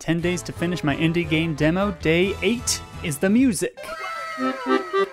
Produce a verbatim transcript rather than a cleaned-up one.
ten days to finish my indie game demo. Day eight is the music.